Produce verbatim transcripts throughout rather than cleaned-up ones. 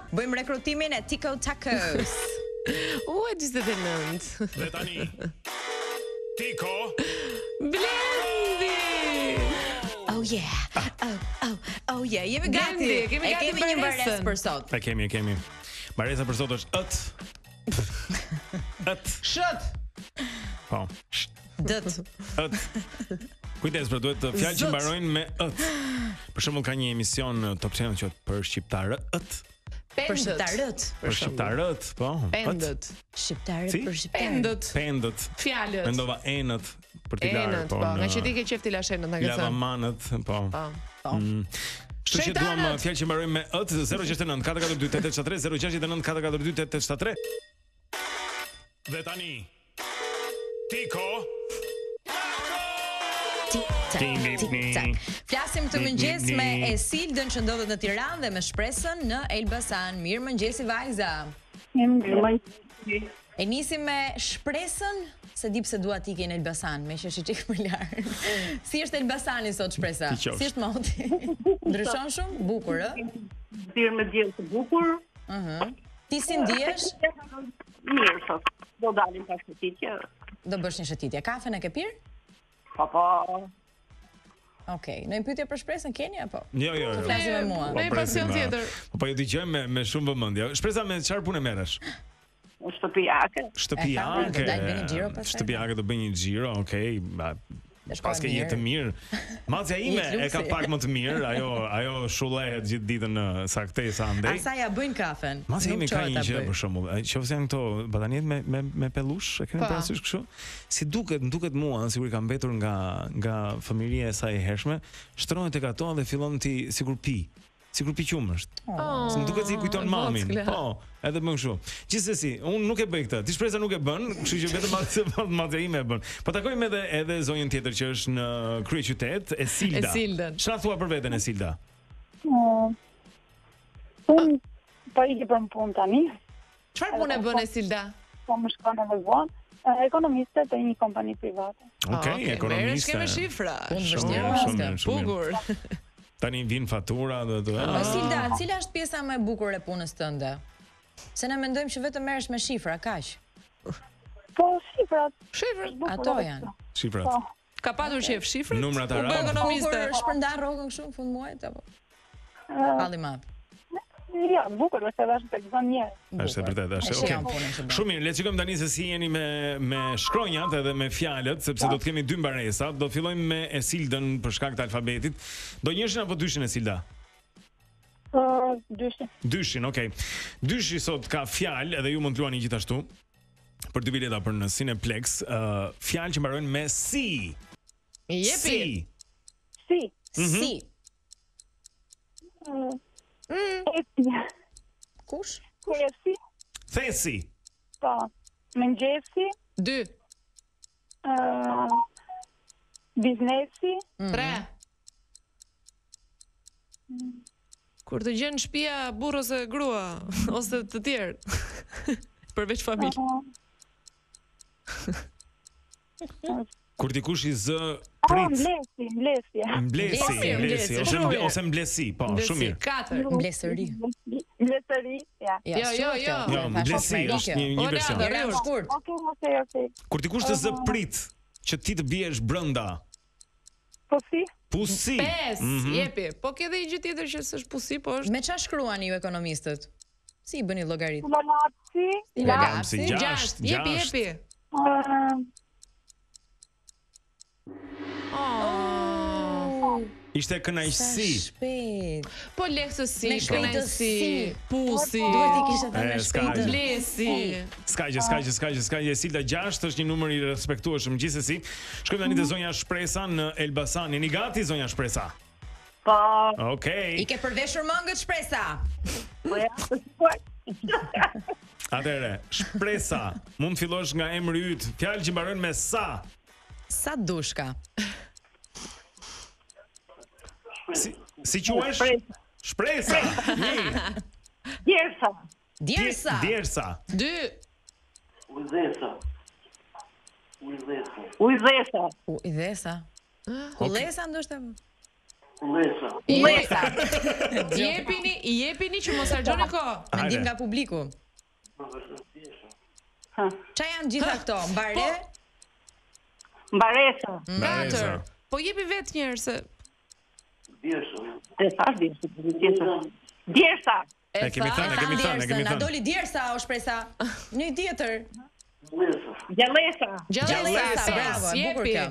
Bëjmë rekrutimin e Tico Tacos. U e gjistet e nëndë. Dhe tani Tico Blendi. Oh yeah. Oh oh oh yeah. Jemi gati. Blendi, kemi E gati kemi një baresën. bares për sot. E kemi, e kemi. Baresa për sot është ët. Ët. Shët. Po. Dët. Ët. Kujdes, për duhet të fjalë që Zot. mbarojnë me ët. Për shembull ka një emision në Top Channel që për shqiptarët. Për shqiptarët. Për shqiptarët, po. ët. Pendët. Shqiptarët Si? për shqiptarët. Pendët. Pendët. Fjalët. Mendova enët për t'i larë, Enët, po. po. Nga në- që ti ke qef t'i lash enët, na ke thënë. Lavamanët, po. Po. Po. Kështu që duam Shejtanët! uh, fjalë që mbarojnë me ët zero gjasht e nëntë katër katër dy osht osht tre zero gjasht e nëntë katër katër dy osht osht tre. Dhe tani Tico Tik-tak, Ding, ding, tik-tak. ding. Flasim këtë Ding, mëngjes ding, me ding. Esildën që ndodhet në Tiranë dhe me Shpresën në Elbasan. Mirë mëngjesi vajza. E nisim me Shpresën, se di pse dua t'i ke në Elbasan, me që është çik më larg. Si është Elbasani sot Shpresa? Ti qofsh. Si është moti? Ndryshon shumë? Bukur, ë? Dirë me djelë të bukur. Ëh. Ti si ndihesh? Mirë, sot. Do dalim pas shëtitje. Do bësh një shëtitje. Kafen e ke pirë? Pa, pa. Okej, në një pyetje për Shpresën keni apo? Jo, jo, jo. Flasim me mua. Po, Ne presim, pasion uh, tjetër. Po po ju dëgjojmë me me shumë vëmendje. Shpresa me çfarë punë merresh? Në shtëpijake. Shtëpiake. do dal bëni xhiro pastaj? Shtëpiake do bëj një xhiro, okay. ba- Dhe shkoj Pas ke mirë. jetë të mirë. Macja ime Jetë e ka luksi. pak më të mirë, ajo ajo shullehet gjithë ditën në saktesa andej. Asa ja bëjnë kafen. Macja nuk ime ka qohet një ta gjë bëj. për shembull, ai qoftë janë këto bataniet me me me pellush, e keni Pa. parasysh kështu? Si duket, më duket mua, sigurisht ka mbetur nga nga fëmijëria e saj e hershme, shtrohet tek ato dhe fillon ti sikur pi. Sikur pi qumësht. Oh, Se më duket si i kujton mamin. vockle. Po, edhe bën kështu. Gjithsesi, unë nuk e bëj këtë. Ti Shpresa nuk e bën, kështu që vetëm macja macja ime e bën. Po takojmë edhe edhe zonjën tjetër që është në kryeqytet, Esilda. Esildën. Çfarë thua për veten Esilda? Unë po i për më punë tani, Çfarë punë e bën Esilda? po më shkon edhe vonë, e, ekonomiste të një kompani private. Okej, Merresh ekonomiste. ke me shifra. Punë Shumë vështirë, mirë, Maska. shumë mirë, shumë mirë. Bukur. Tani vin fatura dhe të. Po Silda, cila është pjesa më e bukur e punës tënde? Se ne mendojmë që vetëm merresh me shifra, kaq. Po, shifrat, Shifra. bukur Ato edhe janë. këto. Shifrat. Po, Ka patur qef shifrat? Numrat U bë arab. ekonomiste. Po kur shpërndan rrogën kështu në fund muajit apo? e, Palli madh. ja, bukur, është edhe është tek zonë njerë. Është e vërtetë, është. E Okej. shijon punën që bën. Shumë mirë, le të shikojmë tani se si jeni me me shkronjat edhe me fjalët, sepse do të kemi dy mbaresa. Do fillojmë me Esildën për shkak të alfabetit. Do njëshin apo dyshin Esilda? Po, dyshin. Dyshin, okay. Dyshi sot ka fjalë edhe ju mund të luani gjithashtu për dy bileta për në Cineplex, uh, fjalë që mbarojnë me si. Jepi. Si. Si, Si. e si, Kush? e si, Thesi. po, mëngjesi, Dy. e, biznesi, Tre. Kur të gjen në shtëpia burr ose grua ose të tjerë. Përveç familje. Kur dikush i zë a, prit. mlesi, mlesi, Mblesi, Mblesi, mblesi, ose shumë mble, mirë. ose mblesi, po, shumë mirë. Katër. Mblesëri. mlesëri, ja. Ja, Jo, jo, shkurt, jo. kjo. Jo, Thash mblesi Osmani është kjo. një një Ola, version. dhe- Gjëra shkurt. Okej, okej, okej. Kur dikush të zë prit, që ti të biesh brenda. Po si? Pusi. Pes. Mhm. Jepi. Po ke dhe një gjë tjetër që s'është pusi, po është Me çfarë shkruani ju ekonomistët? Si i bëni llogarit? Lolatsi, Logat. Si Gjashtë, gjashtë, Jepi, gjashtë. jepi. e, Oh. Ishte kënaqësi. Shpejt. Po lehtësi, Me shpejtësi. kënaqësi, pusi. Duhet i kishte E, thënë me s'ka shpejtë. gjë. Blesi. Ska gjë, ska gjë, ska gjë, ska gjë. Silda gjashtë është një numër i respektueshëm gjithsesi. Shkojmë tani te zonja Shpresa në Elbasan. Jeni gati zonja Shpresa? Po, Okej. I ke përveshur mëngët Shpresa. po ja, po, Atëre, Shpresa, mund të fillosh nga emri yt. Fjalë që mbarojnë me sa. Sa dushka. Si, si quhesh? Shpresa. Një. Djersa. Djersa. Djersa. Dy. Ujzesa. Ujzesa. Ujzesa. U idhesa. Kullesa ndoshta. Kullesa. Kullesa. Jepini, jepini që mos harxhoni kohë. Mendim nga publiku. Çfarë janë gjitha këto? Mbare? Mbaresa. Katër. Po jepi vetë një herë se Djersa. E thash djersa. Djersa. E kemi thënë, e kemi thënë, e kemi Na thënë. doli djersa o shpresa. Një tjetër. Kullesa. Gjallesa. Gjallesa, bravo, e bukur kjo.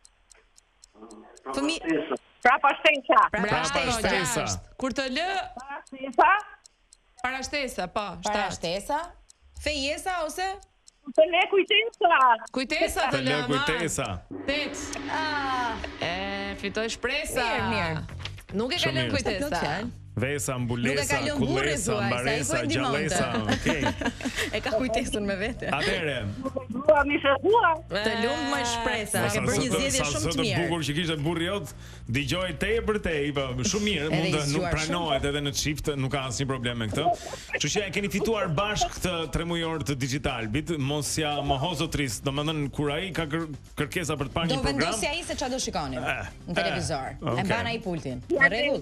Fëmi Prapastesa. Prapashtesa. Prapashtesa. Kur të lë Prapashtesa. parashtesa, po, shtat. Parashtesa, fejesa ose Të le kujtesa. Kujtesa Të të lë lë. kujtesa. Tet. ah, E fitoj shpresa. Mirë, mirë. Nuk e ka Shumë lënë mirë. kujtesa. Vesa, Nuk e mbulesa, ka lënë burri, kullesa, thuaj, sa i mbaresa, po e ndihmonte. gjallesa. Okej. e ka kujtesën me vete. Atëre, Dua mi shëdua. Të lumt më shpresa, ke bërë një zgjedhje shumë të mirë. bukur që kishte burri jot, dëgjoj tej për tej, po shumë mirë, Edhe mund të i nuk zgjuar pranohet edhe në çift, nuk ka asnjë problem me këtë. Kështu që e keni fituar bashkë këtë tre mujor të Digitalbit, mos ja moho zotris, domethënë kur ai ka kër, kërkesa për të parë Do një program. vendosja ai se çfarë do shikonin Eh, në televizor. eh, E okay. mban ai pultin. Në rregull.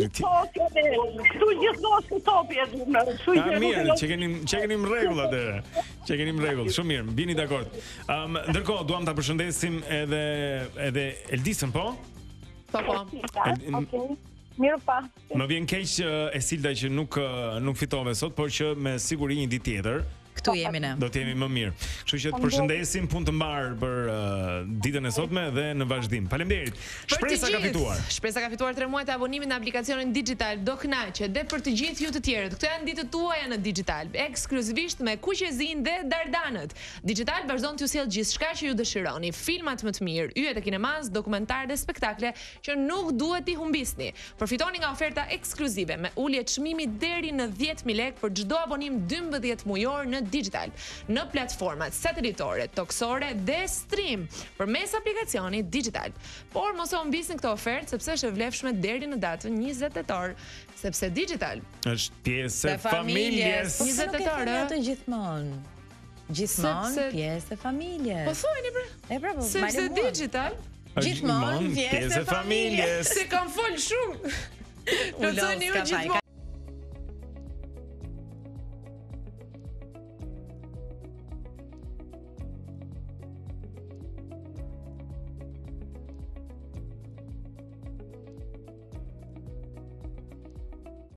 Këtu gjithmonë këtu topi e dhumë. Kështu Ah, mirë, që keni që keni në rregull atëre. Që keni në rregull, shumë mirë, bini dakord. Um, ndërkohë duam ta përshëndesim edhe edhe Eldisën, po? Po, po. Okej. Mirë pa. Më vjen keq uh, Esilda që nuk uh, nuk fitove sot, por që me siguri një ditë tjetër Këtu jemi ne. do të jemi më mirë. Kështu që të përshëndesim, punë të mbar për uh, ditën e sotme dhe në vazhdim. Faleminderit. Për të Shpresa ka gjithë, fituar. Shpresa ka fituar tre muaj të abonimit në aplikacionin Digital Do Kënaqe dhe për të gjithë ju të tjerët. Këto janë ditët tuaja në Digital, ekskluzivisht me Kuqezin dhe Dardanët. Digital vazhdon t'ju sjell gjithçka që ju dëshironi, filmat më të mirë, yjet e kinemas, dokumentar dhe spektakle që nuk duhet t'i humbisni. Përfitoni nga oferta ekskluzive me ulje çmimi deri në dhjetë mijë lekë për çdo abonim dymbëdhjetë mujor në Digital, në platformat satelitore, toksore dhe stream përmes aplikacionit Digital. Por mos e humbisni këtë ofertë sepse është e vlefshme deri në datën njëzet tetor, sepse Digital Është pjesë e Të familjes. familjes. Po pse njëzet nuk e tetor, theni ë? atë gjithmonë. Gjithmonë Sepse- pjesë e familjes. Po thoni bre, E pra po. sepse mbajnë mua. Digital Gjithmonë pjesë e familjes. se kam fol shumë. Plotësoni ju Ulo, s'ka faj, gjithmonë